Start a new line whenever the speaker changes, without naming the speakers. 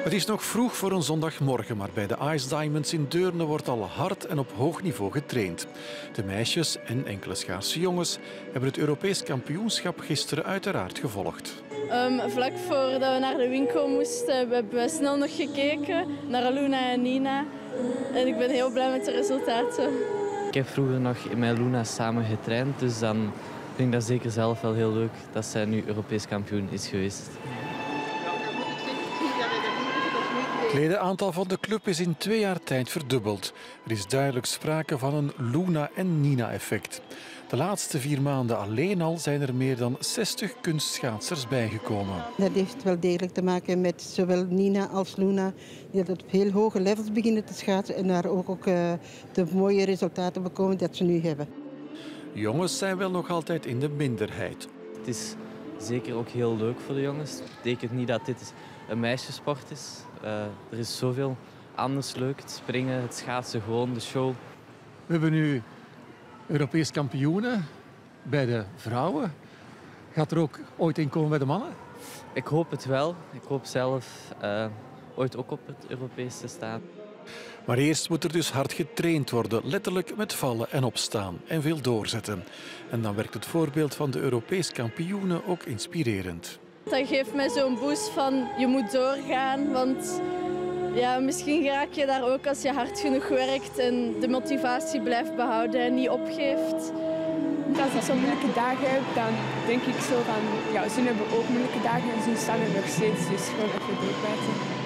Het is nog vroeg voor een zondagmorgen, maar bij de Ice Diamonds in Deurne wordt al hard en op hoog niveau getraind. De meisjes en enkele schaarse jongens hebben het Europees kampioenschap gisteren uiteraard gevolgd.
Vlak voordat we naar de winkel moesten, hebben we snel nog gekeken naar Luna en Nina. En ik ben heel blij met de resultaten.
Ik heb vroeger nog met Luna samen getraind, dus dan vind ik dat zeker zelf wel heel leuk dat zij nu Europees kampioen is geweest.
Het ledenaantal van de club is in 2 jaar tijd verdubbeld. Er is duidelijk sprake van een Luna- en Nina-effect. De laatste 4 maanden alleen al zijn er meer dan 60 kunstschaatsers bijgekomen.
Dat heeft wel degelijk te maken met zowel Nina als Luna, die op heel hoge levels beginnen te schaatsen en daar ook de mooie resultaten bekomen dat ze nu hebben.
Jongens zijn wel nog altijd in de minderheid.
Het is zeker ook heel leuk voor de jongens. Het betekent niet dat dit een meisjesport is. Er is zoveel anders leuk. Het springen, het schaatsen, gewoon de show.
We hebben nu Europees kampioenen bij de vrouwen. Gaat er ook ooit in komen bij de mannen?
Ik hoop het wel. Ik hoop zelf ooit ook op het Europees te staan.
Maar eerst moet er dus hard getraind worden, letterlijk met vallen en opstaan en veel doorzetten. En dan werkt het voorbeeld van de Europees kampioenen ook inspirerend.
Dat geeft mij zo'n boost van je moet doorgaan, want ja, misschien raak je daar ook als je hard genoeg werkt en de motivatie blijft behouden en niet opgeeft.
Als ik zo'n moeilijke dagen heb, dan denk ik zo van, ja, ze hebben ook moeilijke dagen en ze staan er nog steeds, dus gewoon even doorbijten.